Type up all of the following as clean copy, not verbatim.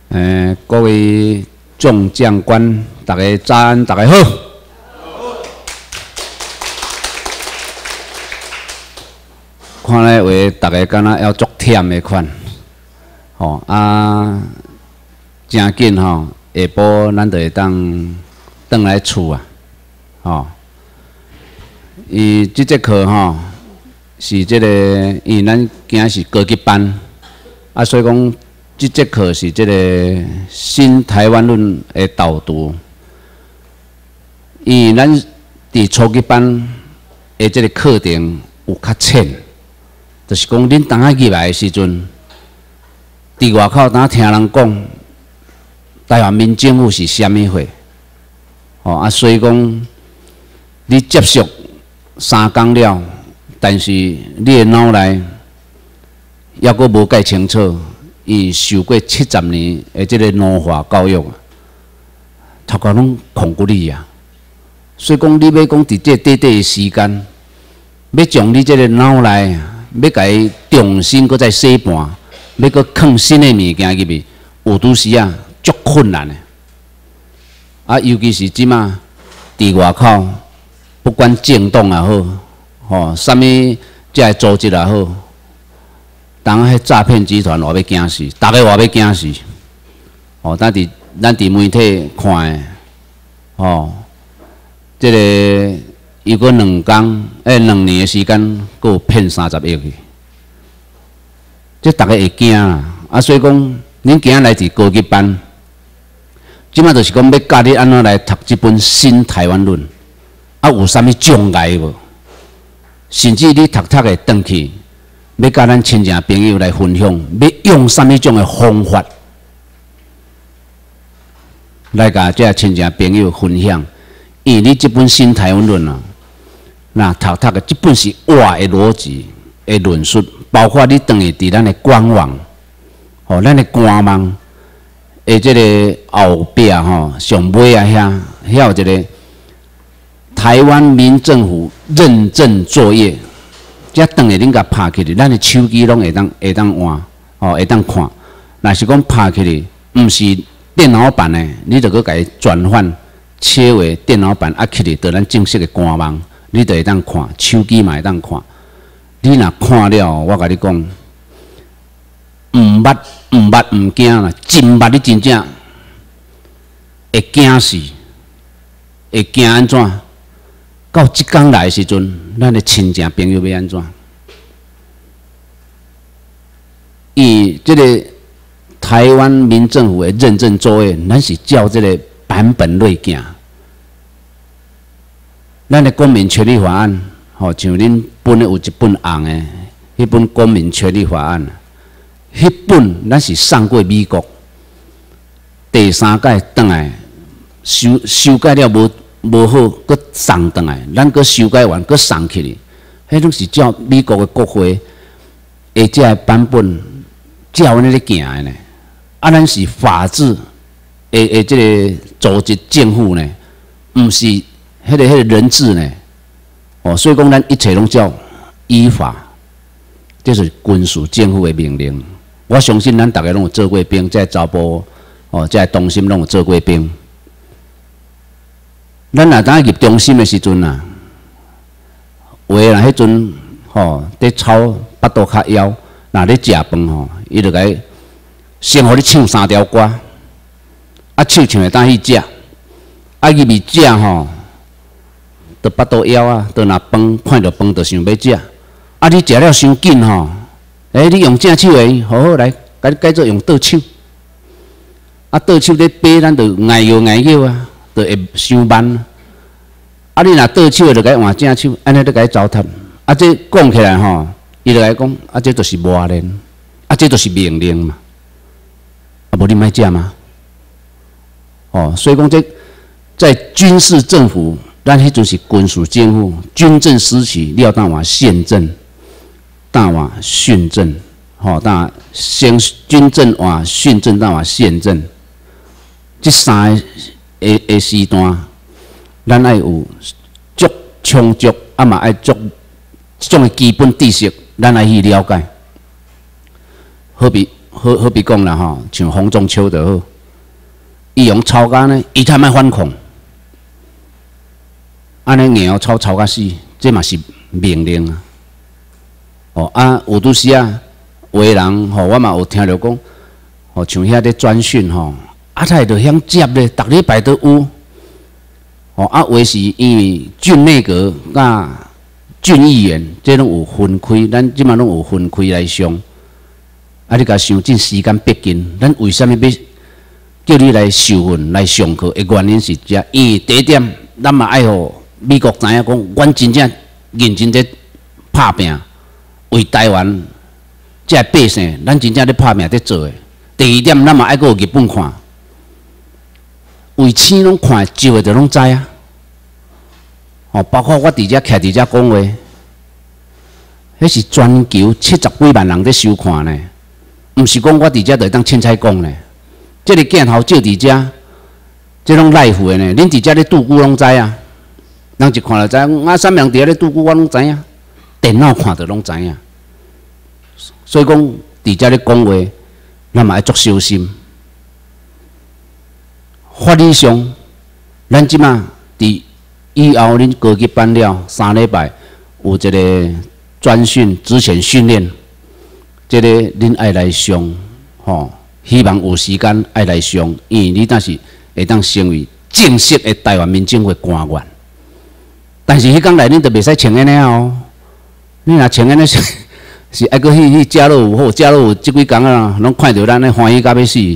各位众将官，大家早安，大家好。看来话，大家敢若要足忝的款，吼真紧吼，下晡咱就会当转来厝啊，吼。即节课吼是即个，因为咱今是高级班，所以讲即节课是即个新台湾论的导读。因为咱伫初级班的即个课程有较浅。就是讲，恁当下入来的时阵，伫外口当听人讲，台湾民政府是虾米货，所以讲，你接触3工了，但是你的脑内还阁无解清楚，伊受过70年的即个奴化教育，头壳拢空骨里啊。所以讲，你要讲伫这短短的时间，要将你即个脑内要甲伊重新搁再洗盘，要搁放新的物件入去，有拄时啊，足困难的。尤其是即马伫外口，不管政党也好，啥物遮个组织也好，当迄诈骗集团话要惊死，大家话要惊死。咱伫媒体看的，即个。伊搁2年的时间，搁有骗30亿去，这大家会惊啦。所以讲，恁今仔来伫高级班，即马就是讲要教你安怎来读这本《新台湾论》，有啥物障碍无？甚至你读的转去，要甲咱亲戚朋友来分享，要用啥物种的方法来甲这亲戚朋友分享？因为你这本《新台湾论》啊。那读的这本是活的逻辑的论述，包括你等于伫咱的官网，咱的官网的这个后壁上尾啊遐有一个台湾民政府认证作业，这等于恁甲拍起来，咱的手机拢会当换，会当看。若是讲拍起来，毋是电脑版的，你就搁甲伊转换切为电脑版，起来到咱正式的官网。你就会当看，手机嘛会当看。你若看了，我甲你讲，毋捌毋惊啦，真捌你真正会惊死，会惊安怎？到即天来的时阵，咱的亲戚朋友要安怎？以这个台湾民政府的认证作业，咱是照这个版本来行。咱的公民权利法案，像恁本的有一本红的，迄本公民权利法案，迄本咱是送过美国，第3届转来修改了无好，搁送转来，咱搁修改完搁送起来，迄种是照美国的国会的这个版本照安尼咧行的呢。咱是法治的这个组织政府呢，毋是。迄个人治呢？所以讲咱一切拢叫依法，这是军事政府的命令。我相信咱大家拢有做过兵，在查埔在中心拢有做过兵。咱若当入中心的时阵啊，有诶人迄阵伫炒巴肚较枵，若咧食饭伊就该先互你唱3条歌，唱会当去食，入去食就巴肚枵啊，就若饭看到饭就想要食。你食了伤紧你用正手的，好来，改做用倒手。倒手咧掰，咱就挨摇啊，就会伤慢。你若倒手的，就该换正手，安尼就该糟蹋。这讲起来伊就来讲，这就是磨练，这就是命令嘛。无你莫食吗？所以讲这在军事政府。咱迄阵是军事政府，军政时期，你要当换宪政，当换训政，当先军政换训政，当换宪政。这3个时段，咱爱有足充足，嘛爱足这种基本知识，咱爱去了解。好比好比讲啦吼，像洪仲秋就好，伊用抄甲呢，伊才莫反抗，安尼硬抄到死，这嘛是命令啊。哦啊，有拄时啊，有的人吼，我嘛有听着讲，吼像遐咧转训吼，啊他会着晓接咧，逐礼拜都有。哦啊，有的是因为郡内阁甲郡议员，这拢有分开，咱即马拢有分开来上。啊，你甲想尽时间逼紧，咱为什么要叫你来受训、来上课？的原因是遮，因为第一点，咱嘛爱互美国知影讲，阮真正认真在拍拼，为台湾这百姓，咱真正在拍拼在做的。第二点，咱嘛爱搁有日本看，为青拢看少的就拢知啊。哦，包括我伫遮徛伫遮讲话，迄是全球70几万人在收看呢。毋是讲我伫遮就当凊彩讲呢，即个镜头照伫遮，即种 live 的呢，恁伫遮咧拄久拢知啊。人一看就知，啊，三明伫遐咧拄久，我拢知影。电脑看着拢知影。所以讲伫遮咧讲话，咱嘛爱足小心。法理上，咱即马伫以后恁高级班了3礼拜，有一个专训之前训练。这个恁爱来上，吼，希望有时间爱来上，因为你若是会当成为正式的台湾民政会官员。但是迄工内恁就袂使穿安尼哦，你若穿安尼是爱搁去遮落有好，遮落有即几工啊，拢看着咱咧欢喜到要死。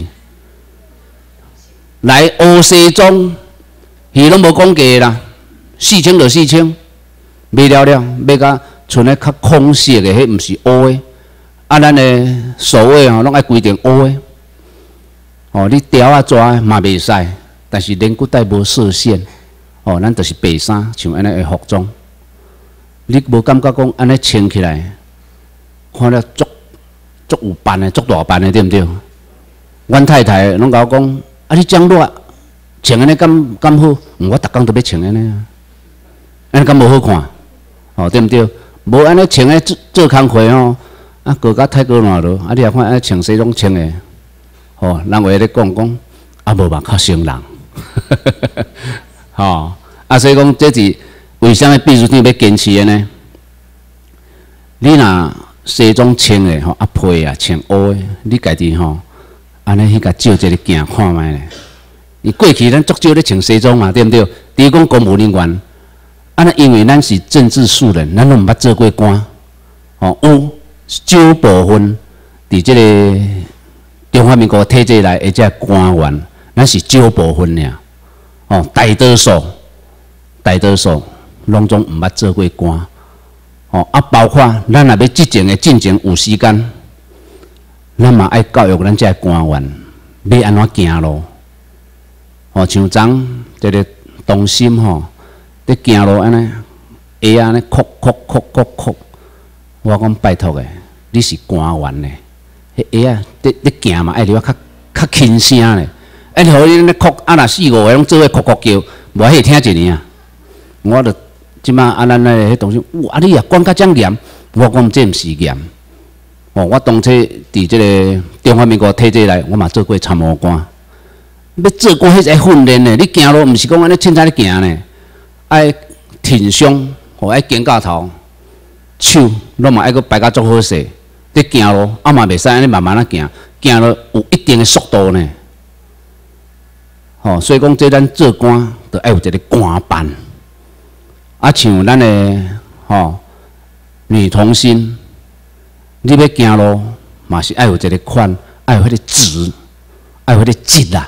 来学西装，伊拢无讲价啦，4000就4000，买了了，买甲剩咧较空色的，迄毋是乌的。啊，咱的所谓吼，拢爱规定乌的。哦，你条啊抓嘛袂使，但是连骨带无设限。哦，咱就是白衫，像安尼的服装。你无感觉讲安尼穿起来，看了足有办的，足大办的，对毋对？阮太太拢甲我讲，啊，你讲热，穿安尼敢好？我逐工都要穿安尼啊，安尼敢无好看？哦，对毋对？无安尼穿诶做工课吼。啊，过甲太过暖咯！啊，你也看，啊，穿西装穿的，吼，人话咧讲，啊，无嘛较生人，吼，啊，所以讲，这是为什么秘书长要坚持的呢？你若西装穿的吼，啊，配啊穿乌的，你家己吼，安尼去甲照一个镜看卖咧。伊过去咱足少咧穿西装嘛，对毋对？比如讲公务人员，啊，那因为咱是政治素人，咱拢毋捌做过官，吼，有。少部分伫即个中华民国体制内，或者官员，咱是少部分尔。哦，大多数拢总毋捌做过官。哦，啊，包括咱若要执政的进程有时间，咱嘛爱教育咱遮官员要安怎行路。哦，像昨即个东心吼，伫行路安尼，鞋安尼哭。我讲拜托诶，你是官员咧，迄鞋啊，你行嘛爱你较轻声咧，啊，你互你咧哭，啊，若4、5个拢做伙哭叫，无迄听一年啊。我著即马啊，咱咧迄同事，哇，你也管甲遮严，我讲这毋是严。哦，我当初伫即个中华民国体制内，我嘛做过参谋官，要做过迄个训练咧，你行路毋是讲安尼凊彩咧行咧，爱挺胸，吼，爱肩胛头。手拢嘛爱搁摆甲足好势，伫行路啊嘛袂使安尼慢慢啊行，行了有一定的速度呢。吼，所以讲这咱做官，就爱有一个官班。啊，像咱的吼女童星，你要行路嘛是爱有一个款，爱有迄个直，爱有迄个直啦。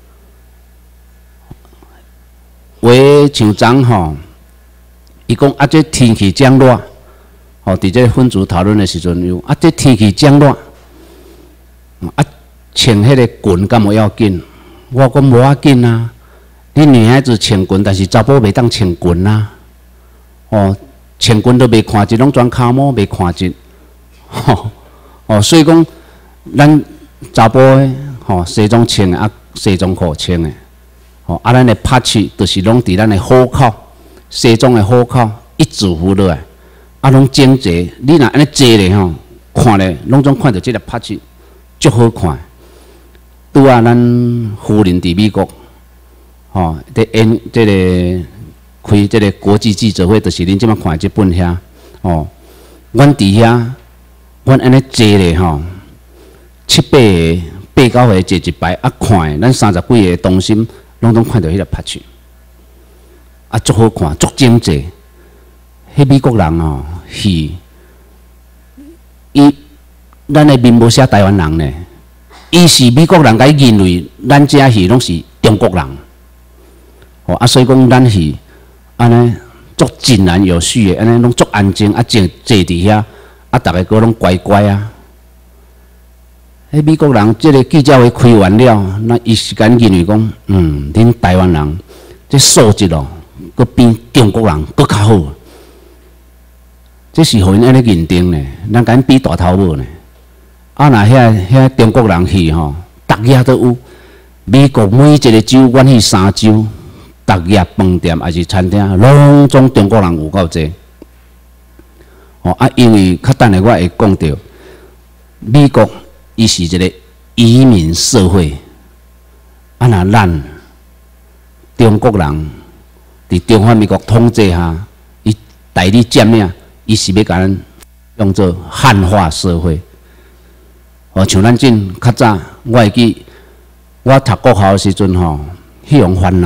话像昨吼，伊讲啊，这天气将热。哦，伫这分组讨论的时阵有啊，这天气将热，啊，穿迄个裙敢无要紧？我讲无要紧啊，你女孩子穿裙，但是查甫袂当穿裙啊。哦，穿裙都袂看一，拢全骹毛袂看一。吼，哦，所以讲咱查甫的吼西装穿的啊，西装裤穿的，吼啊，咱的拍翅就是拢伫咱的虎口，西装的虎口一字符落来。啊，拢整齐，你若安尼坐咧吼，看咧，拢总看到即个拍翅足好看。拄啊，咱夫人伫美国，吼，伫演即个开即个国际记者会，就是恁即摆看即本遐，哦，阮伫遐，阮安尼坐咧吼，7、8个、8、9个坐一排，啊看的，咱30几个同心，拢看到迄个拍手，啊足好看，足精致。迄美国人哦，戏，咱的面无写台湾人呢，伊是美国人，甲伊认为咱遮戏拢是中国人，哦啊，所以讲咱戏安尼足井然有序的，安尼拢足安静，啊坐伫遐，啊逐个个拢乖乖啊。迄美国人即个记者会开完了，那伊是敢认为讲，恁台湾人这素质哦，佫比中国人佫较好。这是互因安尼认定呢，咱甲因比大头母呢。啊，若遐中国人去吼，逐夜都有。美国每一个州，阮去3州，逐夜饭店还是餐厅，拢总中国人有够济。哦啊，因为较等下我会讲到，美国伊是一个移民社会。啊，若咱中国人伫中华民国统治下，伊代理占领。伊是要甲咱用作汉化社会，哦，像咱阵较早，我会记，我读国校的时阵吼，迄样还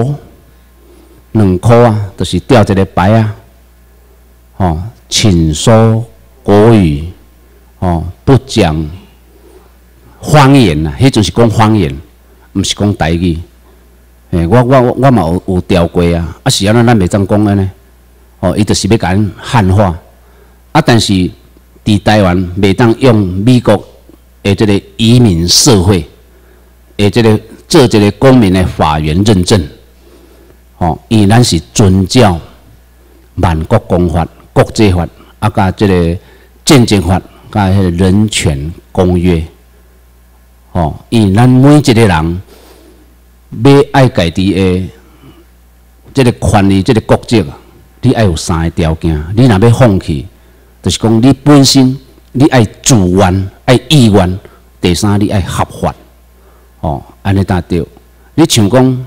2块啊，就是吊一个牌啊，吼，请说国语，哦，不讲方言啊，迄就是讲方言，毋是讲台语。我嘛有调过啊，啊是安怎咱袂当讲安尼。哦，伊就是要甲咱汉化，啊，但是伫台湾袂当用美国的这个移民社会的这个做这个公民的法源认证，哦，因为咱是遵照万国公法、国际法，啊，甲这个战争法，甲迄个人权公约，哦，因为咱每一个人要爱家己的这个权利、这个国籍。你爱有3个条件，你若要放弃，就是讲你本身你爱自愿、爱意愿，第三你爱合法，哦，安尼才对。你像讲，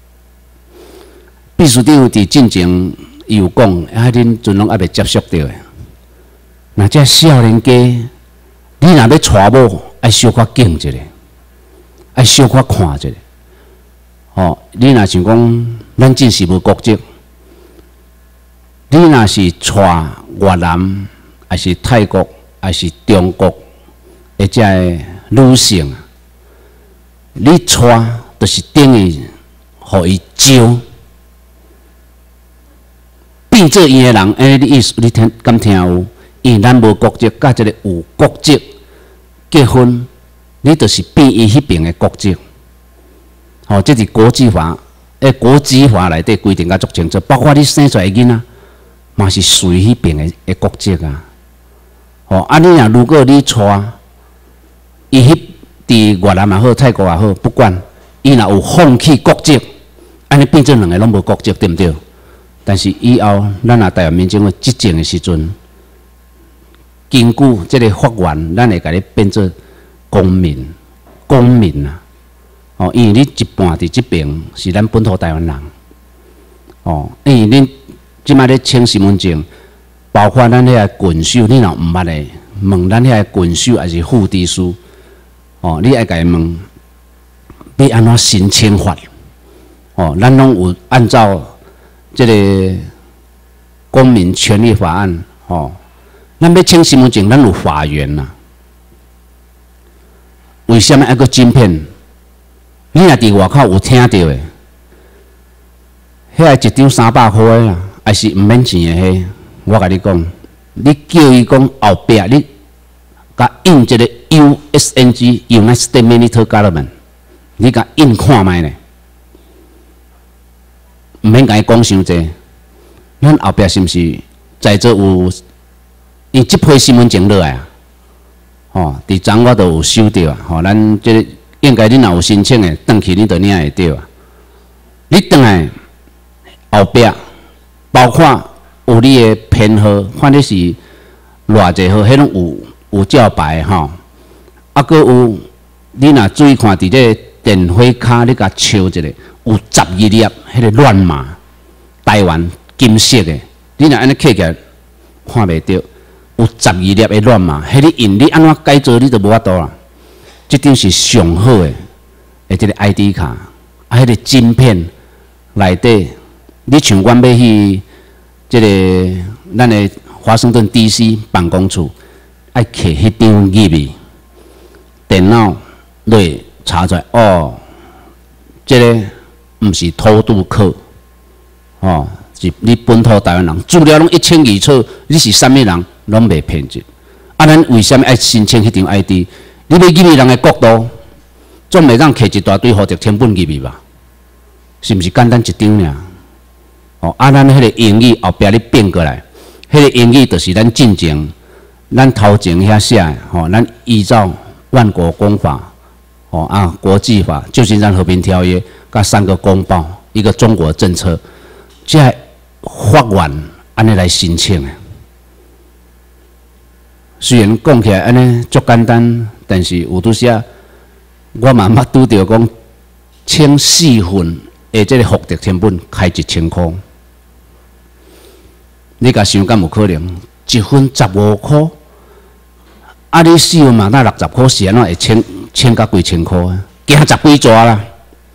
秘书长伫进前伊有讲，啊，恁阵拢还袂接受到的。那这少年家，你若要娶某，爱小可敬一下，爱小可看一下。哦，你若像讲，咱真是无国籍。你若是娶越南，还是泰国，还是中国，或者女性，你娶就是等于互伊招，变做伊个人，安尼的意思你敢听有？因为咱无国籍，甲一个有国籍结婚，你就是变伊迄边的国籍。哦，这是国际法，国际法内底规定甲足清楚，包括你生出来的囡仔。嘛是属于迄边的国籍啊，哦，啊你若如果你娶，伊迄伫越南也好，泰国也好，不管，伊若有放弃国籍，安尼变做2个拢无国籍，对毋对？但是以后咱若台湾民众的执政的时阵，根据这个法源，咱会甲你变做公民啊，哦，因为你一半伫这边是咱本土台湾人，哦，因为恁。即摆咧签身份证，包括咱遐个quyền手，你若毋捌诶，问咱遐个quyền手还是副秘书，哦，你爱甲伊问，要安怎申请法？哦，咱拢有按照即个公民权利法案，哦，咱要签身份证，咱有法源呐。为什么爱个晶片？你若伫外口有听到诶，遐一张300块诶啦。还是毋免钱的迄，我甲你讲，你叫伊讲后壁你甲印一个 USNG United States Military Government， 你甲印看卖呢，毋免甲伊讲伤济。咱后壁是毋是在座有？伊即批身份证落来啊？吼，伫昨我都有收到啊。吼，咱即个应该恁若有申请的，转去恁就领会到啊。你转来后壁。包括有你的编号，看你是偌济号，迄种有照牌吼， 啊，搁有你若注意看，伫这电火卡你甲笑一下，有12粒迄个乱码，台湾金色的，你若安尼刻起来看袂到，有12粒的乱码，迄个印你安怎改造你都无法度啦。即张是上好的，即个 ID 卡，啊，迄个晶片内底，你像阮要去即个咱的华盛顿 DC 办公处，爱刻迄张入去，电脑落查出来，哦，即个毋是偷渡客，哦，是你本土台湾人，资料拢一清二楚，你是啥物人，拢袂骗入。啊，咱为什么爱申请迄张 ID？ 你要入去人的国度，总袂当摕一大堆户籍成本入去吧？是毋是简单一张尔？哦，啊，咱迄个英语后壁你变过来，迄个英语就是咱进前，咱头前遐写的，吼，咱依照万国公法，哦啊，国际法、旧金山和平条约，甲3个公报，一个中国政策，即系法院安尼来申请的。虽然讲起来安尼足简单。但是有拄时啊，我嘛捌拄着讲，请4份的这个户籍成本开1000块，你甲想敢有可能？1份15块，啊你4份嘛那60块，是安怎会签到几千块啊？惊10几纸啦！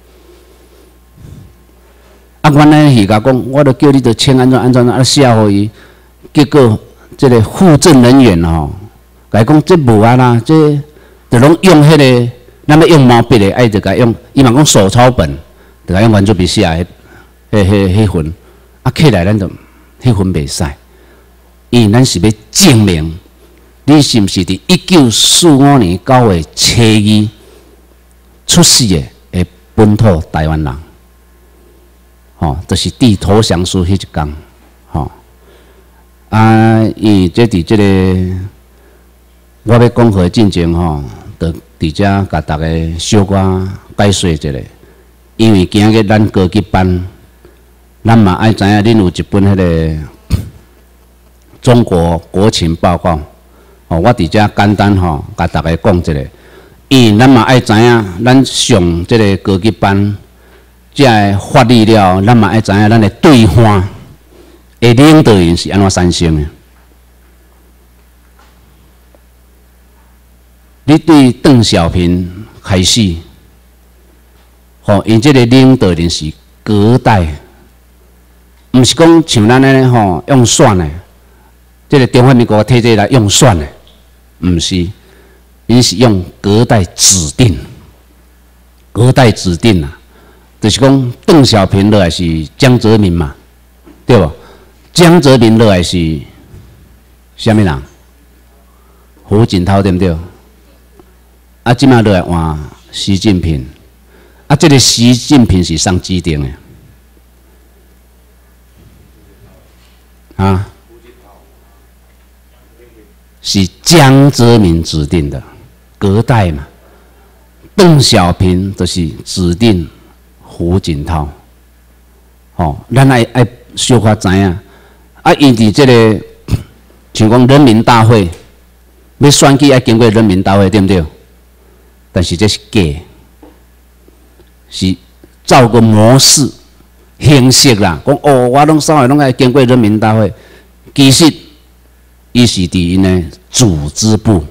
啊，阮呢是甲讲，我著叫你著签安怎啊写互伊，结果这个户政人员吼，甲伊讲这无啊啦，这就拢用迄个，咱要用毛笔的，爱就甲用，伊嘛讲手抄本，就甲用圆珠笔写迄份，啊起来咱就迄份袂使，因为咱是要证明你是毋是伫1945年9月7日出世的本土台湾人，吼，就是递投降书迄一天，吼，啊，伊这伫这个我要讲话进前吼。就伫遮甲大家小可解说一下，因为今日咱高级班，咱嘛爱知影恁有一本迄个中国国情报告，哦，我伫遮简单吼甲大家讲一下，因为咱嘛爱知影，咱上即个高级班，即个法律了，咱嘛爱知影咱的对方的领导人是安怎产生的。你对邓小平开始，吼，因这个领导人是隔代，毋是讲像咱安尼吼用选的，这个中华民国体制来用选的，毋是，因是用隔代指定，隔代指定啊，就是讲邓小平落来是江泽民嘛，对无？江泽民落来是啥物人？胡锦涛对毋对？啊，即马落来换习近平，啊，这个习近平是谁指定的？啊，是江泽民指定的，隔代嘛。邓小平就是指定胡锦涛，吼，咱爱小可知影。啊，因伫这个像讲人民大会要选举，爱经过人民大会，对不对？但是这是假，是照个模式形式啦。讲哦，我拢所有拢爱经过人民大会，其实伊是伫因的组织部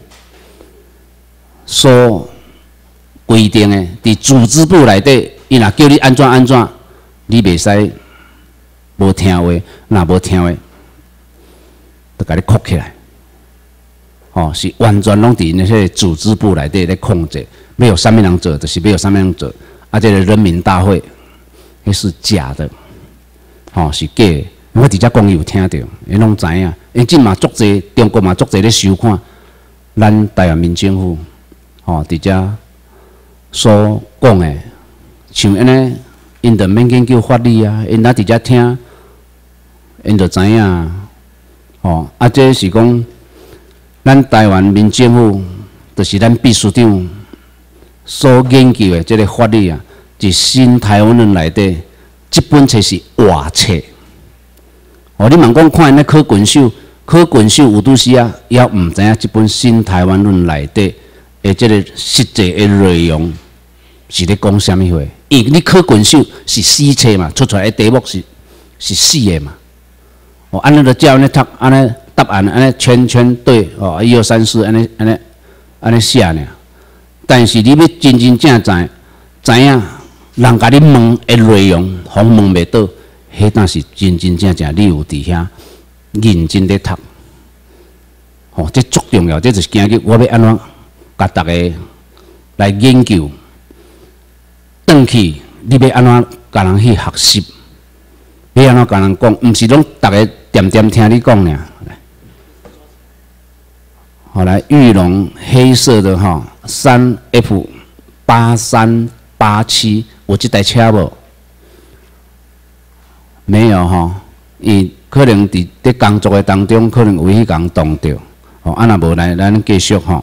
所规定的，伫组织部内底，伊若叫你安怎，你袂使无听话，若无听话，就甲你扣起来。哦，是完全拢伫因迄个组织部内底咧控制，没有啥物人做，就是没有啥物人做。啊，这个人民大会，迄是假的，哦，是假的。我伫遮讲伊有听到，因拢知影。因即嘛足侪，中国嘛足侪咧收看咱台湾民政府，哦，伫遮所讲的，像安尼，因着免研究法律啊，因若伫遮听，因着知影。哦，啊，这是讲。咱台湾民政府就是咱秘书长所研究的这个法律啊，是新台湾论内底，这本册是外册。哦，你问讲看因咧考卷手有拄时啊，也毋知影这本新台湾论内底的这个实际的内容是咧讲啥物货？因为你考卷手是死册嘛，出来的题目是死的嘛。哦，安尼就照安尼读，安尼答案安尼圈对哦，1、2、3、4安尼写呢。但是你要真正知影人甲你问的内容，互问袂倒，迄当是真正你有伫遐认真咧读。哦，这足重要，这就是今日我要安怎甲大家来研究。转去你要安怎甲人去学习？要安怎甲人讲？毋是拢大家点听你讲尔。好，来玉龙黑色的哈3F8387，有这台车无？没有哈，伊可能伫工作的当中，可能有去共动到。哦，啊若无来，咱继续吼。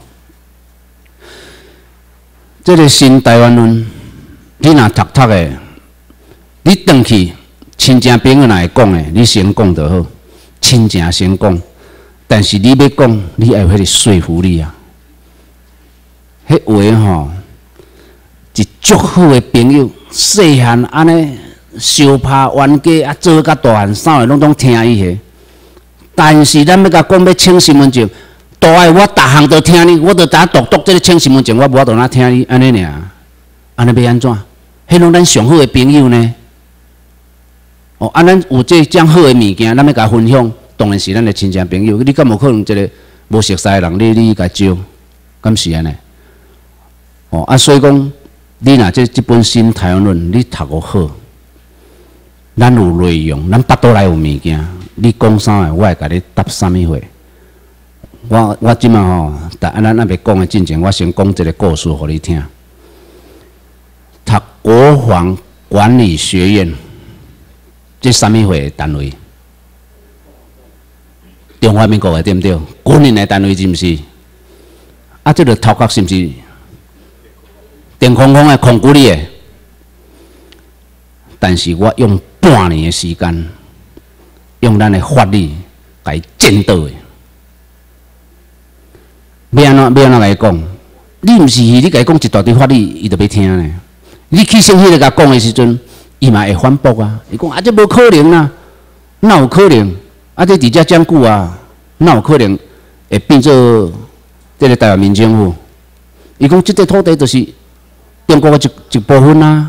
这个新台湾论，你若读的，你转去亲戚朋友若会讲的，你先讲就好，亲情先讲。但是你要讲，你要有迄个说服力啊。迄话吼，一足好的朋友，细汉安尼相拍冤家，啊做甲大汉，啥个拢听伊个。但是咱要甲讲要请身份证，大个我逐项都听你，我都打读这个请身份证，我无法度哪听你安尼尔，安尼要安怎？迄拢咱上好的朋友呢？哦，啊，咱有这种好的物件，咱要甲分享。当然是咱的亲戚朋友，你敢无可能一个无熟悉的人，你甲招，敢是安尼？哦啊，所以讲，你若这本新台湾论，你读个好，咱有内容，咱巴肚内有物件，你讲啥个，我会甲你答啥物货。我即马吼，但咱未讲的进前，我先讲一个故事互你听。读国防管理学院，这啥物货单位？中华民国的对毋对？军人的单位是毋是？啊，这个头壳是毋是电空空的、空骨力的？但是我用半年的时间，用咱的法律来检讨的。要安怎来讲？你毋是你甲伊讲一大堆法律，伊就要听呢。你去先迄个甲讲的时阵，伊嘛会反驳啊。伊讲啊，这无可能啊，哪有可能？啊，这伫遮讲久啊，哪有可能会变做这个台湾民政府？伊讲，这块土地就是中国的一部分啊。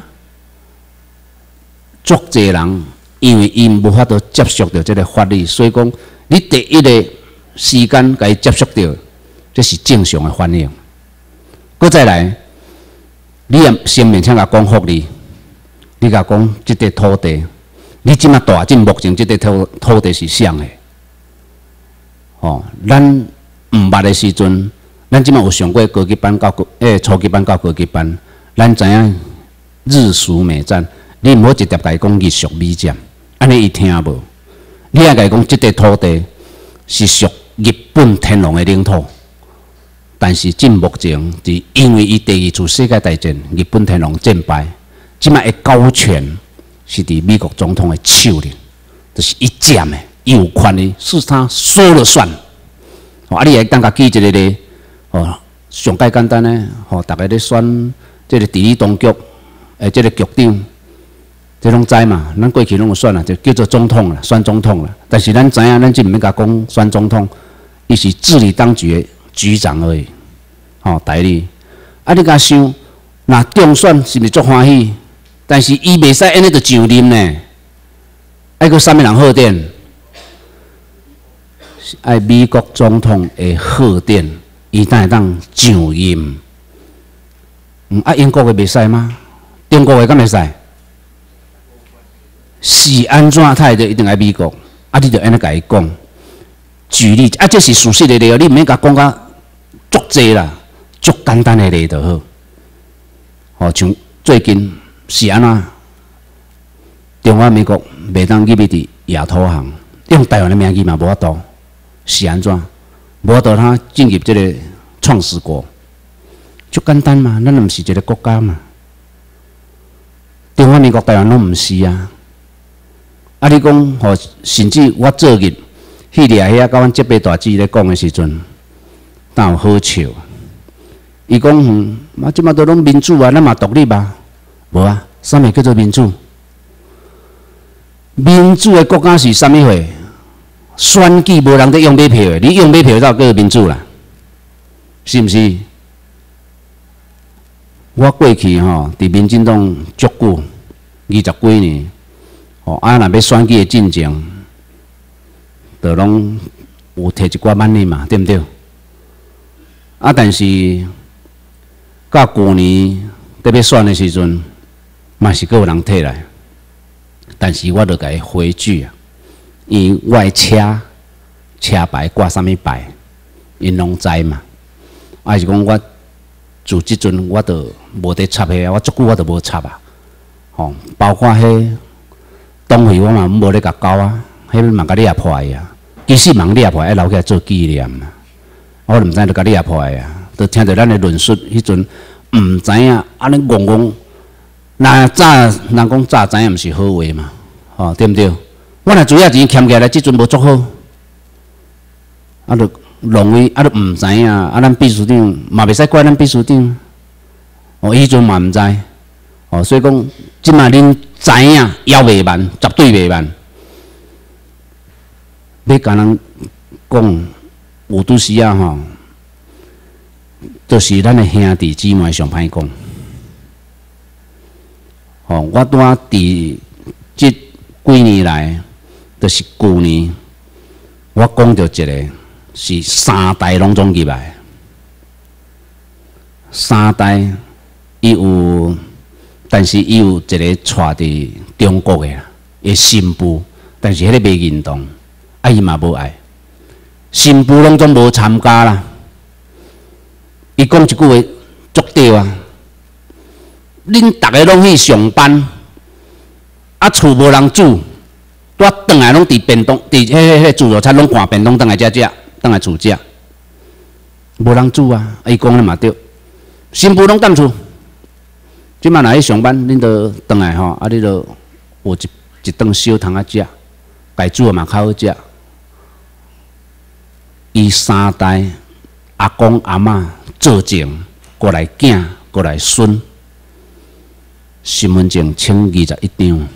足侪人因为伊无法度接受到这个法律，所以讲你第一个时间甲伊接受到，这是正常的反应。搁再来，你也先面请甲讲福利，你甲讲这块土地。你即马大进目前这块土地是啥的？哦，咱毋捌的时阵，咱即马有上过高级班到初级班到高级班，咱知影日俗美战，你毋好直接甲伊讲日俗美战，安尼伊听无？你也甲伊讲这块土地是属日本天皇的领土，但是进目前是因为伊第二次世界大战，日本天皇战败，即马的高权。是伫美国总统的手里，就是伊占的，伊有权利，是他说了算。哦，啊，你会当甲记一个咧，哦，上介简单咧，哦，大家咧选这个地理当局，这个局长，这拢知嘛？咱过去拢有选啦，就叫做总统啦，选总统啦。但是咱知影，咱就毋免甲讲选总统，伊是治理当局的局长而已，哦，代理。啊，你甲想，若中选是毋是足欢喜？但是伊袂使安尼就上任呢，爱个啥物人贺电？爱美国总统的贺电，伊才会当上任。啊，英国的袂使吗？中国的敢袂使？是安怎？他会一定爱美国，啊，你就安尼甲伊讲。举例，啊，这是事实的例，你毋免甲讲甲足济啦，足简单的例就好。哦，像最近。是安怎？中华民国袂当入去伫亚投行，用台湾的名义嘛无法度。是安怎？无法度他进入这个创始国，就简单嘛，咱毋是一个国家嘛。中华民国台湾拢毋是啊。啊，你讲吼，甚至我做日去掠遐，甲阮这辈大姊咧讲的时阵，哪有好笑？ 伊讲即马都拢民主啊，咱嘛独立啊，无啊，啥物叫做民主？民主的国家是啥物货？选举无人在用买票的，你用买票才叫做民主啦，是毋是？我过去伫民进党足久，20几年，若要选举的进程，就拢有摕一寡万年嘛，对毋对？但是到去年在要选的时阵，嘛是阁有人摕来，但是我著甲伊回拒啊，因为我的车牌挂啥物牌，因拢知嘛。是讲我自即阵我著无伫插迄啊，我足久我著无插啊。包括迄党费我嘛无咧甲交啊，迄嘛甲掠破啊。其实嘛掠破，爱留起来做纪念啊。我毋知著甲掠破啊，著听着咱的论述，迄阵毋知影安尼戆戆。那早人讲早知影毋是好话嘛，对毋对？我若主要钱欠起来，即阵无足好，著浪费，著毋知影，咱秘书长嘛袂使怪咱秘书长，迄阵嘛毋知，所以讲，即马恁知影，还袂慢，绝对袂慢。要甲人讲，有拄时啊就是咱的兄弟姊妹上歹讲。我拄仔伫即几年来，就是去年，我讲到一个是3代拢总入来，3代伊有，但是伊有一个带伫中国的啦，伊新妇，但是迄个袂认同，伊嘛无爱，新妇拢总无参加啦。伊讲一句话足对啊！恁逐个拢去上班，厝无人煮，拄转来拢伫便当，伫迄自助餐拢换便当转来食，转来厝食，无人煮啊！伊讲的嘛对，新妇拢踮厝，即摆若去上班，恁着转来你着有一顿小通仔食，家煮的嘛较好食。伊3代阿公阿嬷做证，过来囝，过来孙。身份证1021张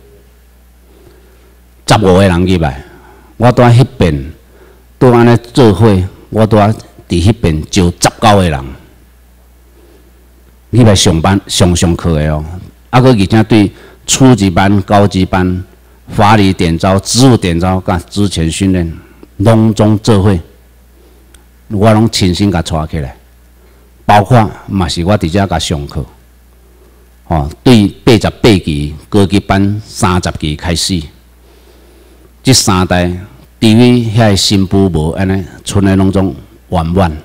，15个人入来，我拄迄边拄安尼做伙，我拄伫迄边招19个人入来上班上课的哦。搁而且对初级班、高级班、法理点招、职务点招、甲之前训练，拢总做伙，我拢亲身甲带起来，包括嘛是我伫遮甲上课。对88期高级班30期开始，即3代除非遐新妇无安尼，剩的拢总圆满。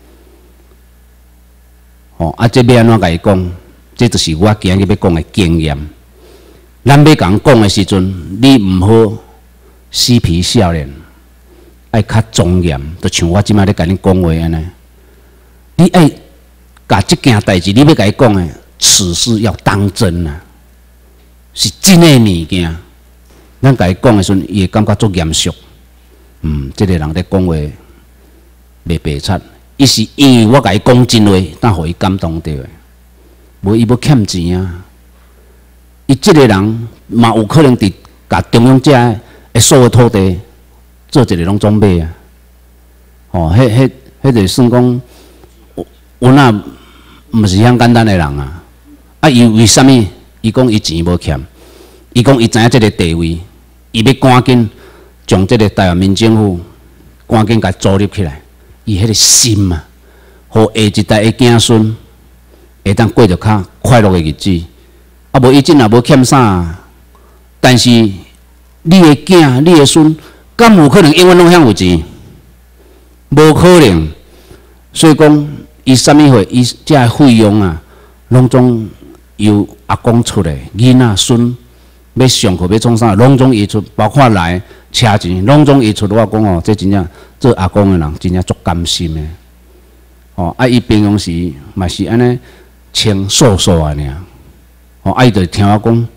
这要安怎甲伊讲？这就是我今日要讲的经验。咱要甲人讲的时阵，你毋好嬉皮笑脸，爱较庄严，就像我即摆咧甲你讲话安尼。你爱甲即件代志，你要甲伊讲的。此事要当真啊，是真诶物件。咱甲伊讲诶时阵，伊会感觉足严肃。即个人咧讲话袂白贼，伊是因为我甲伊讲真话，但互伊感动到诶。无伊要欠钱啊！伊即个人嘛有可能伫甲中央遮诶所有土地做一个拢总买啊。迄就算讲有那毋是遐简单诶人啊。伊为虾米？伊讲伊钱无欠，伊讲伊知影即个地位，伊要赶紧将即个台湾民政府赶紧甲组立起来。伊迄个心啊，互下一代的子孙会当过着较快乐的日子。无伊真也无欠啥，但是你的囝、你的孙，敢有可能永远拢遐有钱？无可能。所以讲，伊啥物货，伊遮费用啊，拢总。由阿公出的，囡仔孙要上课要创啥，拢总伊出，包括来车钱，拢总伊出。我讲这真正做阿公的人真正足甘心的。伊平常时嘛是安尼清素素啊尔。伊就听我讲，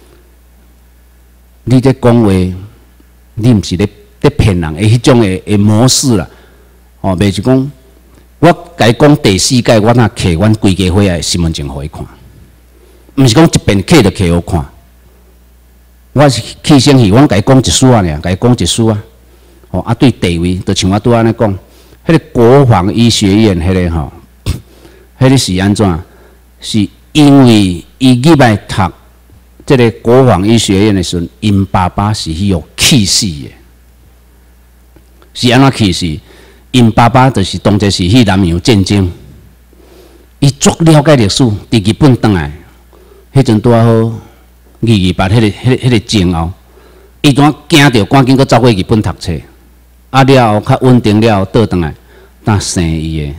你在讲话，你毋是咧骗人的迄种的模式啦。袂是讲我甲伊讲第4届，我若摕阮规家伙仔身份证互伊看，毋是讲一遍摕就摕互看。我是去先去，阮甲伊讲一丝啊，甲伊讲一丝啊。哦，啊对地位，就像我拄安尼讲，迄个国防医学院迄个吼，迄个是安怎？是因为伊入来读这个国防医学院的时阵，因爸爸是去互气死的，是安怎气死？因爸爸就是当初是去南洋战争，伊足了解历史，伫日本倒来，迄阵拄啊好228迄个前后，伊怎惊着赶紧搁走过日本读册，啊了后较稳定了后倒转来，当生伊的。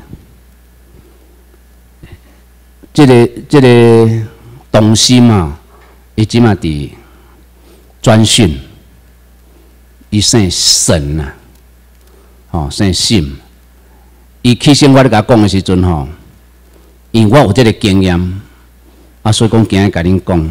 这个东心啊，伊即马伫专训，伊姓沈啊，吼姓沈。伊起先我咧甲讲的时阵吼，因为我有这个经验，啊，所以讲今日甲恁讲，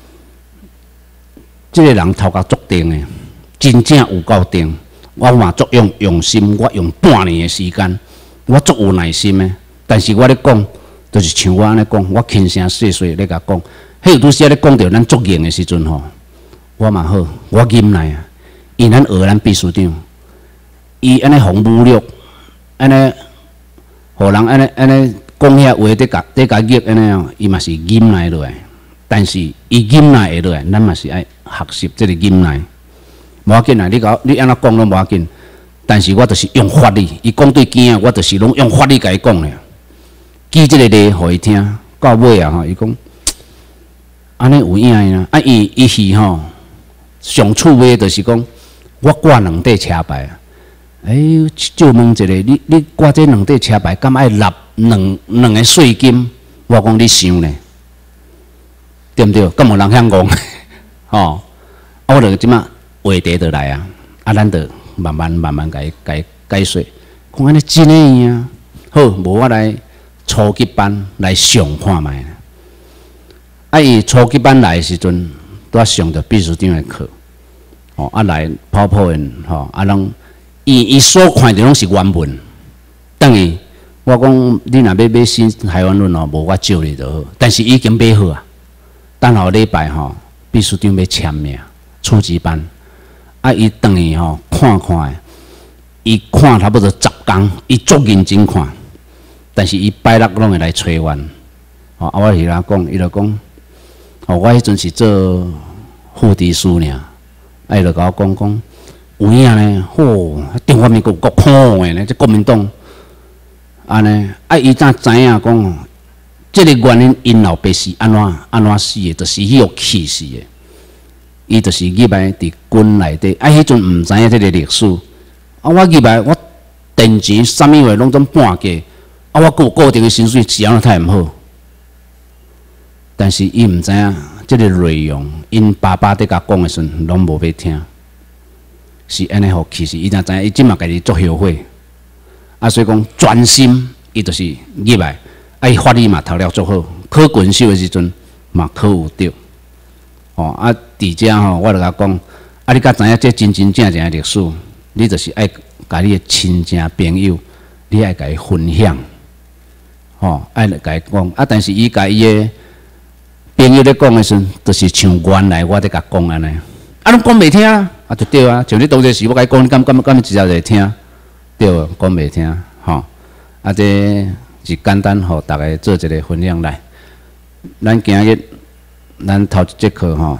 这个人头壳足定的，真正有够定。我嘛足用心，我用半年的时间，我足有耐心的。但是我咧讲。就是像我安尼讲，我轻声细细咧甲讲，迄有拄时咧讲到咱足硬的时阵吼，我嘛好，我忍耐啊。因咱学咱秘书长，伊安尼红侮辱，安尼，互人安尼讲遐话，伫甲激安尼哦，伊嘛是忍耐落来。但是伊忍耐会落来，咱嘛是爱学习这个忍耐。无要紧啊，你安怎讲拢无要紧。但是我就是用法律，伊讲对囝仔，我就是拢用法律甲伊讲咧。记即个例，互伊听，到尾啊吼，伊讲安尼有影啊。啊，伊是吼上趣味就是讲，我挂2块车牌啊。就问一下，你挂这2块车牌，敢爱纳两个税金？我讲你想呢，对毋对？敢有人遐讲？吼，我就即马话题就来啊，啊，咱就慢慢解说，讲安尼真诶啊。好，无我来。初级班来上看卖，啊！伊初级班来的时阵，拄啊上着秘书长的课，哦，啊来跑因，吼，啊拢伊所看的拢是原文，等于我讲你若要买新台湾论哦，无我借你就好，但是已经买好啊。等后礼拜吼，秘书长要签名，初级班，啊伊等于吼看的，伊看差不多10工，伊足认真看。但是伊拜六拢会来找阮，吼，啊，我是甲讲，伊就讲，吼，我迄阵是做副秘书尔，啊，伊就甲我讲，有影呢，吼，中华民国够酷诶呢，这国民党，安尼，啊，伊怎知影讲，这个原因因老爸是安怎死诶，就是迄个气死诶，伊就是入来伫军内底，啊，迄阵毋知影这个历史，啊，我入来，我电钱啥物话拢总半价。啊，我固定的薪水是安怎太毋好，但是伊毋知影即个内容，因爸爸伫甲讲的时阵，拢无要听，是安尼互气死。伊才知影，伊即马家己做后悔，啊，所以讲专心，伊就是入来，啊，伊法律嘛读了足好，考军修的时阵嘛考有着，哦，啊，伫遮吼，我就甲讲，啊，你甲知影这真正的历史，你就是爱甲你的亲戚朋友，你爱甲伊分享。吼，爱来甲伊讲，啊，但是伊甲伊个朋友咧讲的时阵，就是像原来我咧甲讲安尼，啊，拢讲袂听，啊，就对啊，像你当时时我甲伊讲，你敢直接就听，对，讲袂听，吼，啊，这是简单互大家做一个分享来。咱今日咱头一节课吼，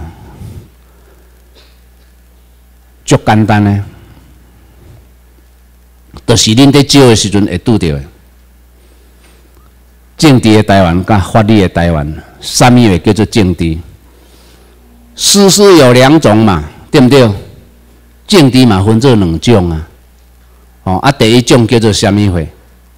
足简单诶，就是恁伫招的时阵会拄着诶。政治的台湾甲法律的台湾，啥物会叫做政治？诗诗有2种嘛，对不对？政治嘛分做2种啊。哦，啊，第一种叫做啥物货？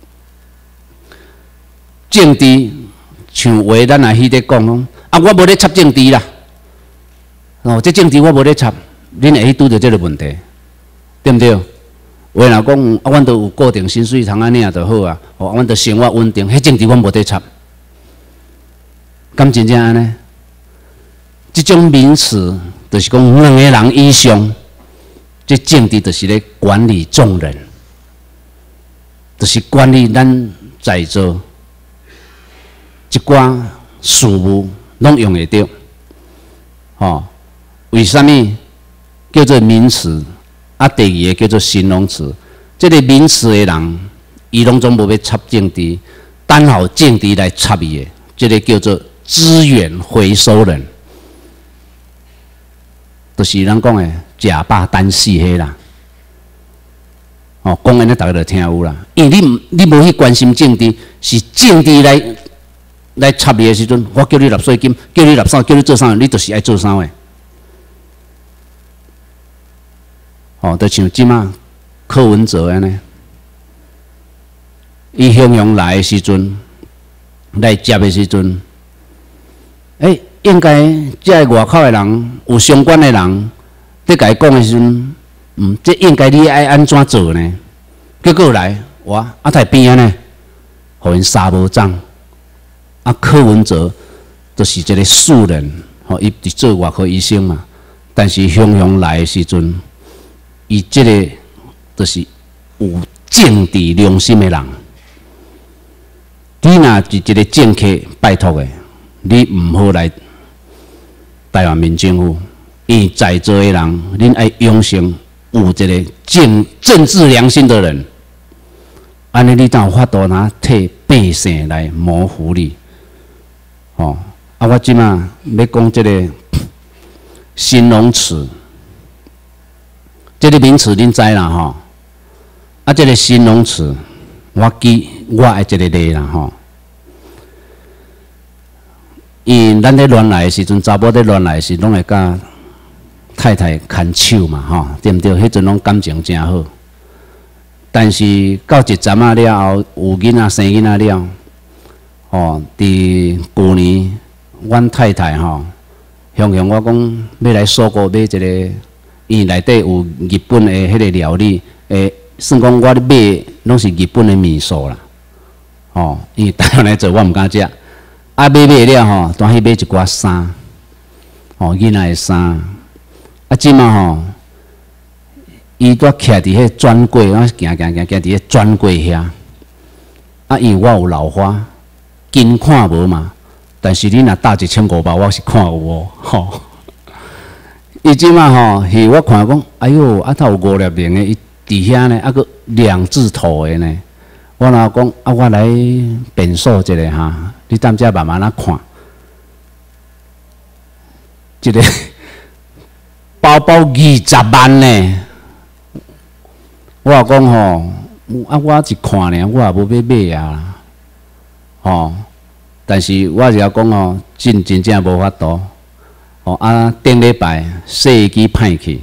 政治像话咱也迄咧讲咯，啊，我无咧插政治啦。哦，这政治我无咧插，恁会去拄着这个问题，对不对？话若讲，啊，阮都有固定薪水通安领就好啊，哦，阮都生活稳定，迄政治阮无得插。敢真正安尼？即种名词，就是讲2个人以上，这政治就是咧管理众人。 就是管理咱在座一寡事务，拢用会着。哦，为什么叫做名词？啊，第二个叫做形容词。这个名词的人，伊拢总无要插政治，等候政治来插伊的，这个叫做资源回收人。就是咱讲的食饱等死迄啦。哦，讲安尼大家就听有啦。因为你无去关心政治，是政治来插你的时阵，我叫你纳税金，叫你纳啥，叫你做啥，你就是爱做啥的。哦，就像即马柯文哲安尼，伊雄雄来的时阵，来接的时阵，应该这外口的人有相关的人，在甲伊讲的时阵，这应该你爱安怎做呢？结果来，哇，在边啊呢，互因杀无涨。柯文哲就是一个素人，伊伫做外科医生嘛，但是雄雄来的时阵，伊即个就是有政治良心的人。你若是一个政客，拜托的，你唔好来台湾民政府，因为在座的人，恁爱养成有一个政治良心的人，安尼你才有法度拿替百姓来谋福利。哦，我即马要讲这个形容词，这个名词恁知啦吼。这个形容词，我记我的一个例啦吼。因咱咧乱来的时阵，查某咧乱来的时，拢会甲太太牵手嘛吼，对毋对？迄阵拢感情真好。但是到一阵啊了后，有囡仔生囡仔了。哦，伫去年，阮太太吼，向我讲要来锁国买一个，因为内底有日本的迄个料理，算讲我咧买拢是日本的味素啦。哦，因为台湾来做我毋敢食，买了吼，当去买一寡衫，哦，囡仔的衫，即马吼，伊拄徛伫迄专柜，我行伫迄专柜遐，因为我有老花。近看无嘛，但是你若搭1500，我是看有哦，吼。伊即马吼，是我看讲，哎哟，他有5粒零的，伊伫遐呢，个2字头的呢。我若讲，我来变数一下哈，你等下慢慢仔看。一个包包20万呢，我讲吼，我一看呢，我也无要买啊。哦，但是我是要讲哦，真正无法度。哦，顶礼拜洗衣机歹去，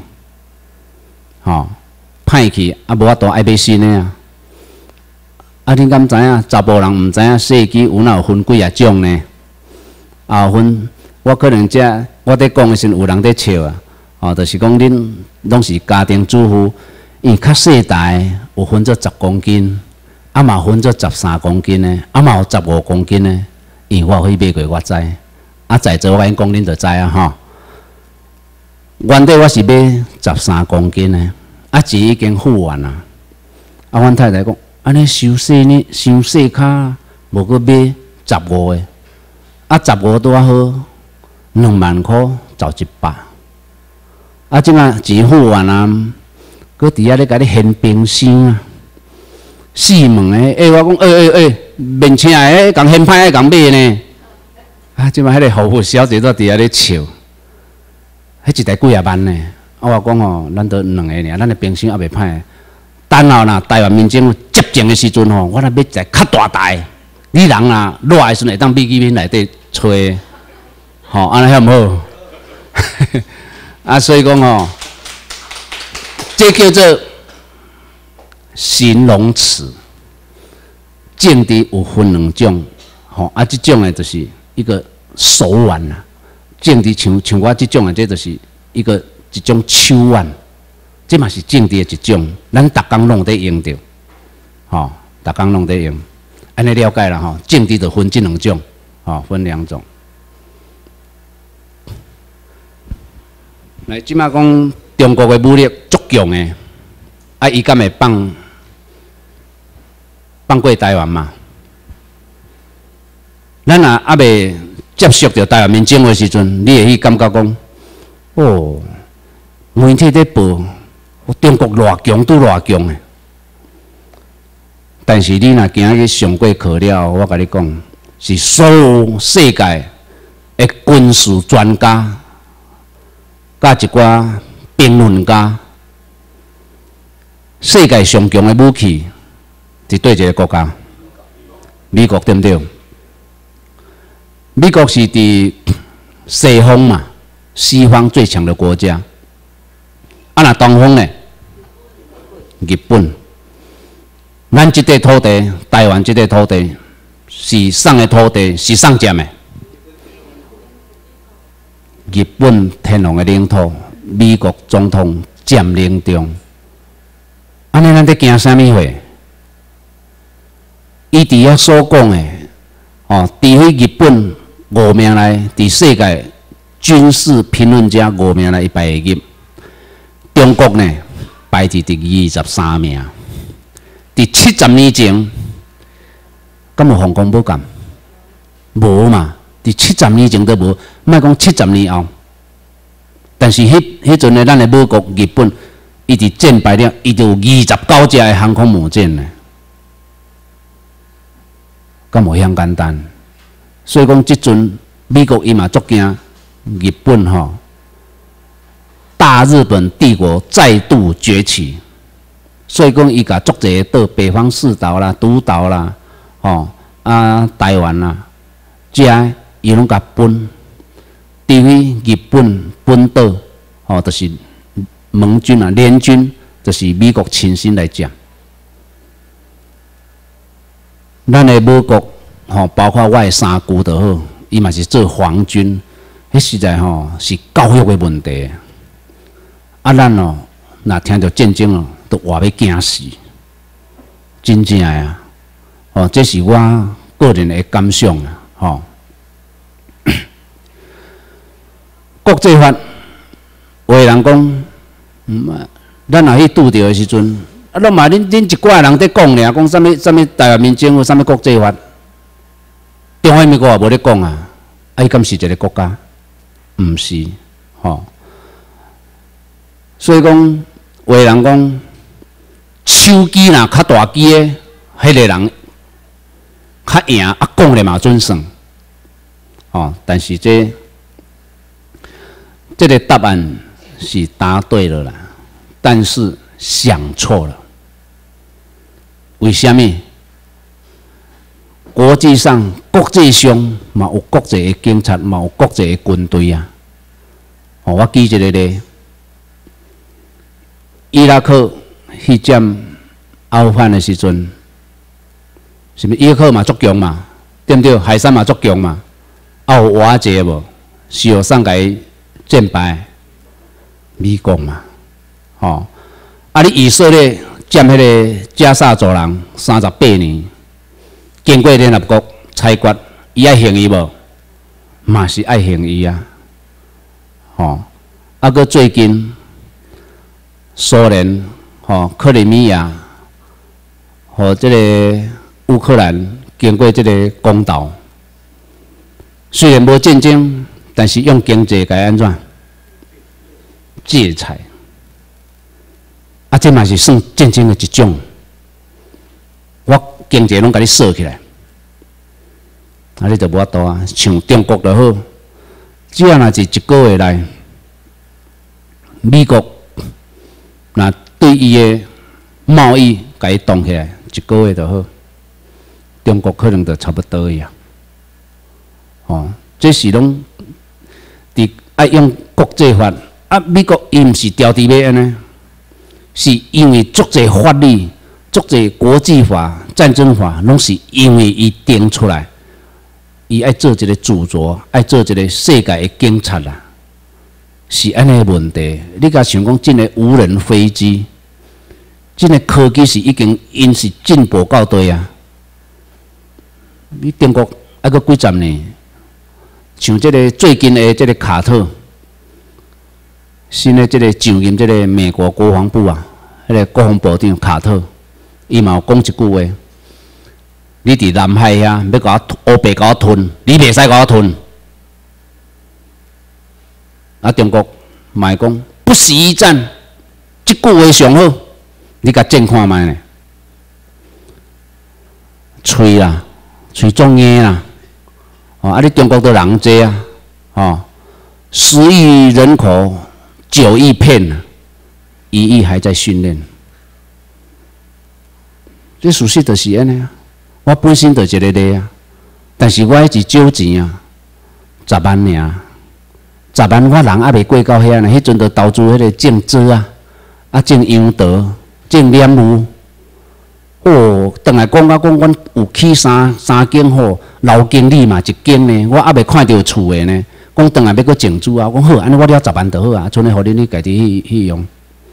歹去，无法度爱买新的啊。恁敢知影？查甫人毋知影洗衣机有分几种呢？有分，我可能我伫讲的时有人伫笑啊。哦，就是讲恁拢是家庭主妇，因为较细台有分做10公斤。嘛分做13公斤呢，嘛有15公斤呢。因为我去买过，我知。在座我已经讲恁就知啊吼。原底我是买13公斤呢，钱已经付完啦。阮太太讲，安尼伤细呢，伤细卡，无去买15个。15拄啊好，2万块走100。即马钱付完啊，搁伫遐咧甲你现冰箱啊。4问诶，我讲面青诶，共嫌歹爱共买呢。即摆迄个服务小姐在伫遐咧笑，迄一台几啊万呢？我讲吼，咱都2个尔，咱诶冰箱也袂歹。等候啦，台湾民政府接政诶时阵吼，我来买一台较大台，你人啊热诶时阵会当飞机面内底吹，吼，安尼好毋好？所以讲吼，这叫做形容词。政治有分2种，即种诶就是一个手腕啦。政治像我即种诶，这就是一种手腕，这嘛是政治诶一种，咱逐工拢在用着，逐工拢在用。安尼了解啦吼，政治就分这2种，分2种。来，即马讲中国诶武力足强诶，伊敢会放放过台湾嘛。咱也未接受到台湾民众的时阵，你会去感觉讲，哦，媒体在报中国偌强拄偌强的。但是你若今日上过课了，我甲你讲，是所有世界的军事专家，甲一寡评论家，世界上强的武器是对一个国家，美国对不对？美国是伫西方嘛，西方最强的国家。啊，那东方呢？日本。咱这块土地，台湾这块土地是送的土地，是送占的。日本天皇的领土，美国总统占领中。安尼咱在惊啥物货？伊伫遐所讲的，哦，除非日本5名内，伫世界军事评论家5名内伊排会入，中国呢排伫第23名。伫70年前，敢有防空母舰？无嘛，伫70年前都无，莫讲70年后。但是迄阵的咱的母国日本，伊伫战败了，伊就有29架的航空母舰呢，敢无遐简单？所以讲，即阵美国伊嘛足惊日本吼，大日本帝国再度崛起。所以讲，伊甲足侪岛，北方四岛啦、独岛啦、台湾啦，遮伊拢甲分。除非日本本岛，就是盟军啊、联军，就是美国亲身来占。咱的母国，包括我的三姑就好，伊嘛是做皇军，迄实在是教育的问题。啊，咱若听到战争哦。都活要惊死，真正啊！这是我个人的感想啊！国际法，有的人讲，咱若去拄着的时阵，啊，拢嘛恁一寡人在讲俩，讲啥物台湾民政府，啥物国际法，中华民国也无咧讲啊！啊，伊敢是一个国家？毋是，所以讲，有的人讲。手机若较大机的，迄个人较赢，啊讲咧嘛准算。但是这个答案是答对了啦，但是想错了。为什么？国际上、国际上嘛有国际的警察，嘛有国际的军队啊。我举一个例，伊拉克。去占阿富汗的时阵，是毋是伊拉克嘛足强嘛，对不对？海山嘛足强嘛，有瓦解无？是有上甲伊战败，美国嘛，啊！你以色列占迄个加沙走廊38年，经过联合国裁决，伊爱行伊无？嘛是爱行伊啊，啊！搁最近苏联。克里米亚和这个乌克兰经过这个公道，虽然无战争，但是用经济该安怎制裁？啊，这嘛是算战争的一种。我经济拢甲你锁起来，啊，你就无法度啊。像中国就好，只要若是1个月内，美国那。对伊的贸易，甲伊动起来1个月就好，中国可能就差不多呀。这是拢伫爱用国际法啊。美国伊毋是调伫要安尼，是因为足侪法律、足侪国际法、战争法，拢是因为伊定出来，伊爱做一个主轴，爱做一个世界的警察啦。是安尼问题，你甲想讲，真个无人飞机。真个科技是已经因是进步到底啊！你中国还阁几十年，像这个最近的这个卡特，新的这个上任这个美国国防部啊，迄个国防部长卡特，伊嘛有讲一句话， 你伫南海遐要甲我乌白甲我吞，你袂使甲我吞。啊，中国嘛会讲不死一战，即句话上好，你甲证看卖呢？喙啦，喙中硬啦，哦，啊，你中国的人多啊，哦，10亿人口9亿片，1亿还在训练。这事实就是安尼啊。我本身就一个例啊，但是我迄是少钱啊，10万尔，10万我人还袂过到遐呢。迄阵就投资迄个种植啊，种杨桃，种莲雾。哦，转来讲阮有起三间好，老经理嘛1间呢，我还袂看到厝的呢。讲转来要搁种植啊，讲好，安尼我了10万就好啊，剩的互恁家己去用。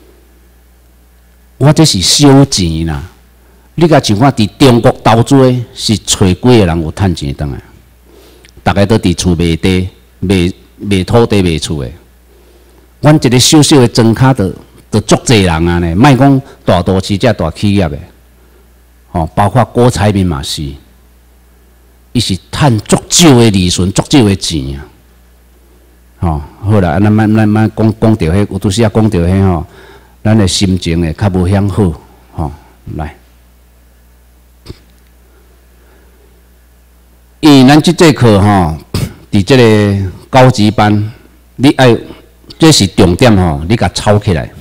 我这是小钱啦。你甲像我伫中国投资的，是找几个人有趁钱转来？大家都伫厝卖地、卖土地、卖厝的。阮一个小小的庄卡就足济人啊呢，莫讲大都市遮大企业的，哦，包括郭台铭嘛是，伊是趁足少的利润、足少的钱啊。哦，好啦，咱慢讲到迄，有拄时啊讲到迄吼，咱的心情会较无遐好，吼，来。咱即节课吼，伫即个高级班，你爱这是重点吼，你甲抄起来。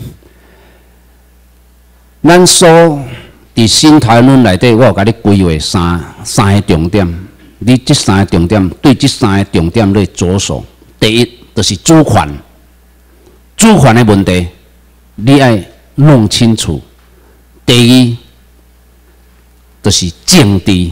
咱所伫新台论内底，我有甲你规划三个重点。你即3个重点，对即3个重点来着手。第一，就是主权，主权的问题，你爱弄清楚。第二，就是政治。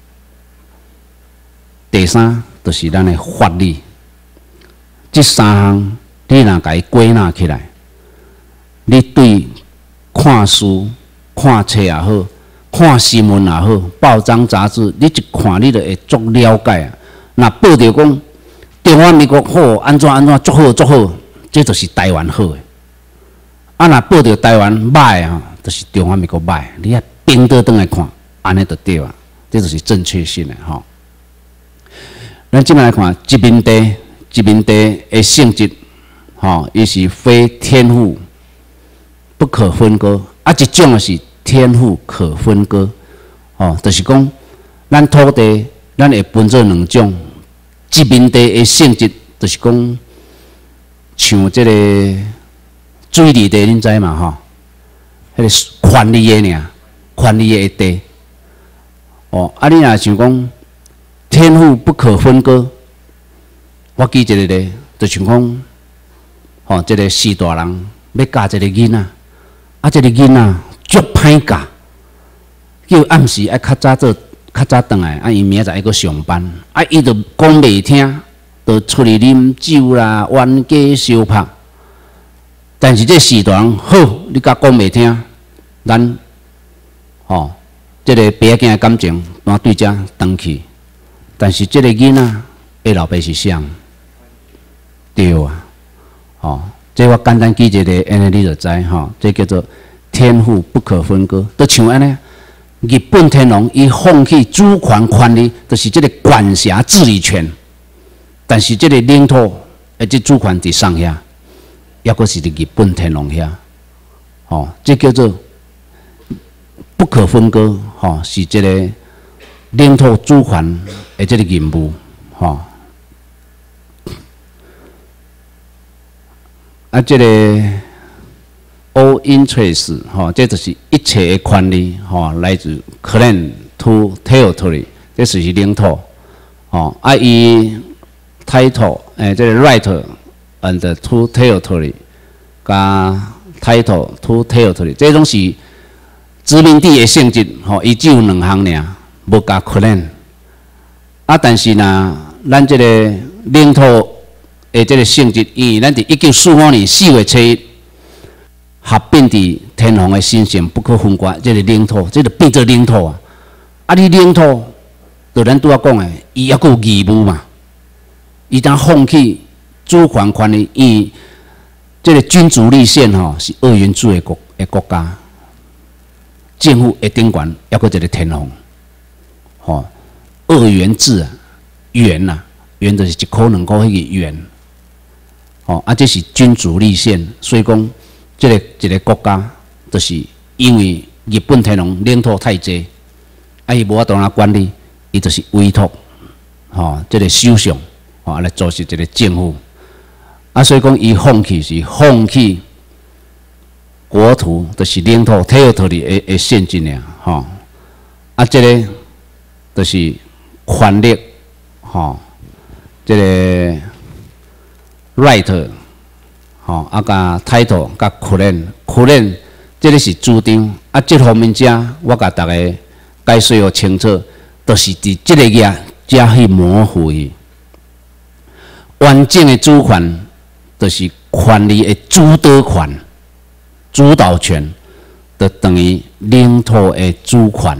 第三，就是咱的法律，这3项你若甲伊归纳起来，你对看书、看册也好，看新闻也好，报章杂志，你一看你就会足了解啊。若报着讲中华民国好，安怎足好足好，这就是台湾好诶。啊，若报着台湾歹啊，就是中华民国歹，你啊平倒转来看，安尼就对啊，这就是正确性诶吼。咱即摆来看殖民地的性质，吼，伊是非天赋不可分割，啊，一种是天赋可分割，吼，就是讲咱土地咱会分做2种，殖民地的性质就是讲像即个水利地，恁知嘛吼？迄个权利的尔，权利的地，哦，啊，你若想讲。天赋不可分割。我举一个例，就像讲，吼，一个4大人要教一个囡仔，啊，这个囡仔足歹教，叫暗时爱较早转来，啊，伊明仔载要搁上班，啊，伊就讲袂听，就出去啉酒啦、冤家相拍。但是这4大人好，你甲讲袂听，咱，吼，这个爸仔的感情，咱对遮断去。但是这个囡仔的老爸是谁？对啊，哦，这我简单举一个，安尼你就知吼，这叫做天赋不可分割。就像安尼，日本天皇伊放弃主权利，就是这个管辖治理权。但是这个领土，这主权伫上遐，抑阁是伫日本天皇遐，哦，这叫做不可分割，吼，是这个。领土主权的这个任务，吼，啊，这个 all interest， 吼，这就是一切的权利，吼，来自 claim to territory， 这就是领土，吼，啊，伊 title， 这个 right and to territory， 加 title to territory， 这种是殖民地的性质，吼，伊只有2项尔。无加 claim， 啊，但是呢，咱这个领土的这个性质，因为咱伫1945年4月7日合并伫天皇的神圣不可分割这个领土，这就变做领土啊。啊，你领土，就咱拄仔讲的，伊还佫有义务嘛。伊当放弃主权利，因为这个君主立宪吼是2元制的国家，政府的顶悬还佫一个天皇。 吼，二元制啊，元呐，元就是一块两块迄个元，吼啊，这是君主立宪，所以讲，一个国家，就是因为日本天皇领土太济，啊，伊无法度来管理，伊就是委托，吼，这个首相，吼来组织一个政府，啊，所以讲伊放弃国土，就是领土 territory 的限制尔，吼，啊，这个就是权力，吼，这个 right， 吼，啊，甲 title， 甲 claim，这个是主张，啊，这方面遮我甲大家解说互清楚，就是伫这个嘢遮去模糊去，完整的主权，就是权力的主导权。主导权就等于领土的主权，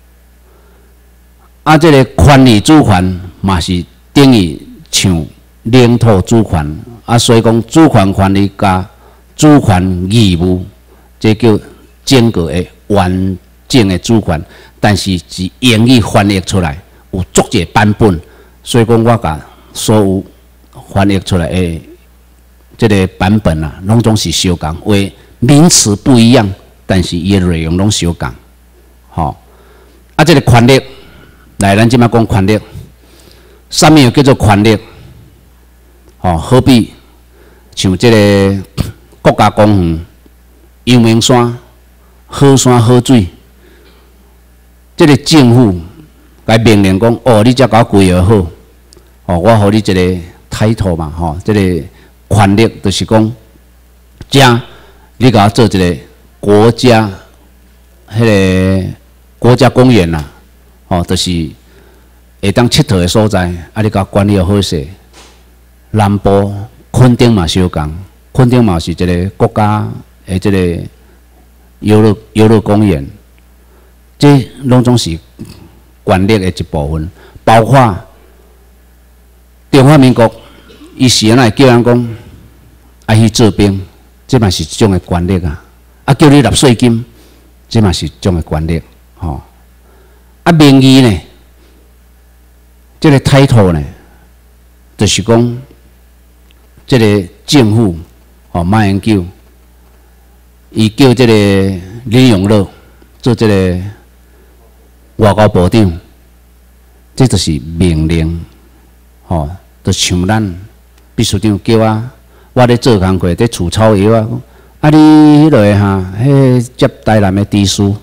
啊，这个权利主权嘛是等于像领土主权，啊，所以讲主权权利加主权义务，这叫整个的完整的主权，但是是英语翻译出来有足侪版本，所以讲我甲所有翻译出来的这个版本啊，拢总是相共为。名词不一样，但是伊的内容拢相共，吼。啊，这个权力，来，咱即摆讲权力，啥物又叫做权力？吼，好比像这个国家公园、阳明山、好山好水，这个政府该命令讲，哦，你才搞规划好，哦，我互你一个抬头嘛，吼，这个权力就是讲，这。你甲我做一个国家，迄个国家公园啦，吼，就是会当佚佗的所在，啊，你甲我管理好势。南部垦丁嘛相共，垦丁嘛是一个国家的这个游乐公园，这拢总是权力的一部分，包括中华民国，伊是安怎叫人讲爱去做兵。这嘛是一种的权力啊！啊，叫你纳税金，这嘛是一种的权力，吼。啊，名义呢，这个态度呢，就是讲，这个政府吼马英九，伊叫这个李永乐做这个外交部长，这就是命令，吼，就像咱秘书长叫啊。我咧做工课，咧除草药啊！啊，你迄落哈，迄接台南的知书，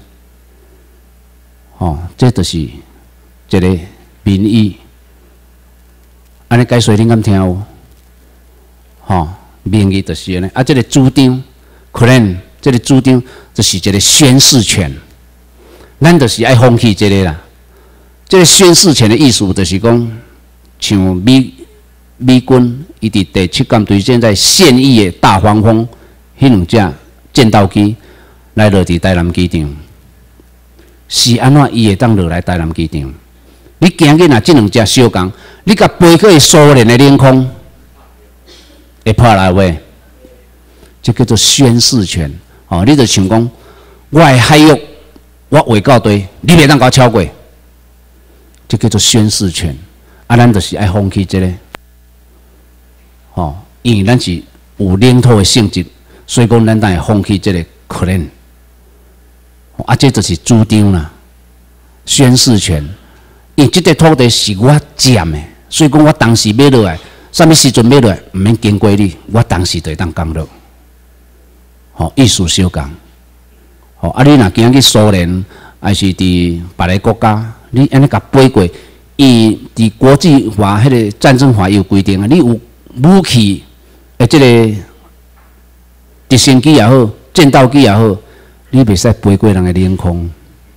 吼，这就是一个民意。安尼解说恁敢听有？吼，民意就是安尼。啊，这个主张，可能这个主张就是一个宣示权。咱就是爱放弃这个啦。这个宣示权的意思就是讲，像美军伊伫第7舰队现在现役的大黄蜂迄两只战斗机来落伫台南机场，是安怎伊会当落来台南机场？你今日若即两只相共，你甲飞过苏联的领空，会拍来话，这叫做宣示权。哦，你就想讲，我的海域我划到对，你袂当甲我超过，这叫做宣示权。啊，咱就是爱放弃这个。哦，因为咱是有领土的性质，所以讲咱当会放弃这个可能。啊，这就是主张啦，宣示权。因为这块土地是我占的，所以讲我当时买落来，什么时阵买落来，唔免经过你，我当时就会当讲落。吼，意思相共。吼，啊，你若今去苏联，还是伫别个国家，你安尼甲飞过，伊伫国际法迄个战争法有规定啊，你有。武器诶，这个直升机也好，战斗机也好，你袂使飞过人的领空。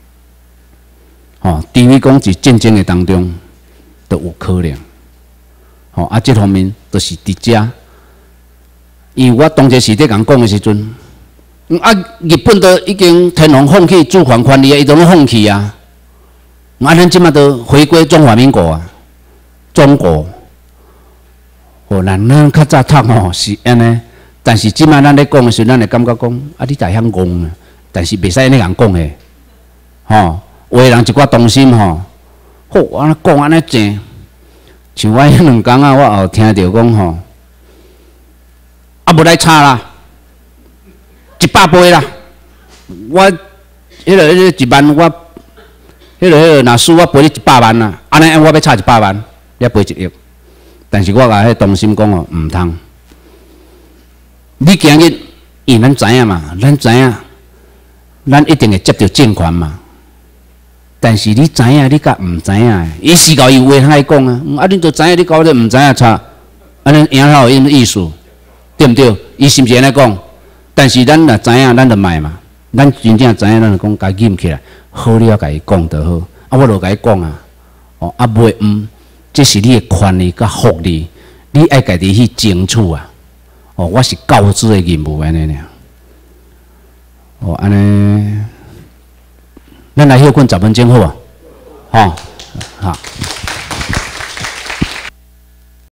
吼，除非讲伫战争的当中，都有可能。吼，啊，这方面都是伫遮。因为我当初是伫共讲的时阵，啊，日本都已经天皇放弃主权权利啊，伊都拢放弃啊。啊，咱即马都回归中华民国啊，中国。哦，咱较早读吼是安尼，但是即摆咱咧讲的时候，咱会感觉讲，啊，你大遐戆啊，但是袂使安尼人讲诶，吼，有诶人一寡动心吼， 好，安尼讲安尼正，像我迄2工啊，我后听着讲吼，啊无来差啦，100杯啦，我迄个1万，我迄个若输我赔你100万啦，安尼我要差100万，你赔1亿，但是我甲迄同心讲哦，毋通，你今日因咱知影嘛，咱知影，咱一定会接到证券嘛。但是你知影，你甲毋知影，伊是搞伊话通来讲啊。啊，你都知影，你搞咧毋知影差，安尼赢了有因意思，对毋对？伊是毋是安尼讲？但是咱若知影，咱就卖嘛。咱真正知影，咱就讲家记起来，好你要甲伊讲就好。啊，我就甲伊讲啊，哦，啊袂这是你的权利甲福利，你爱家己去争取啊。哦，我是教子的任务安尼尔。哦，安尼。咱来休困10分钟好无？吼，好。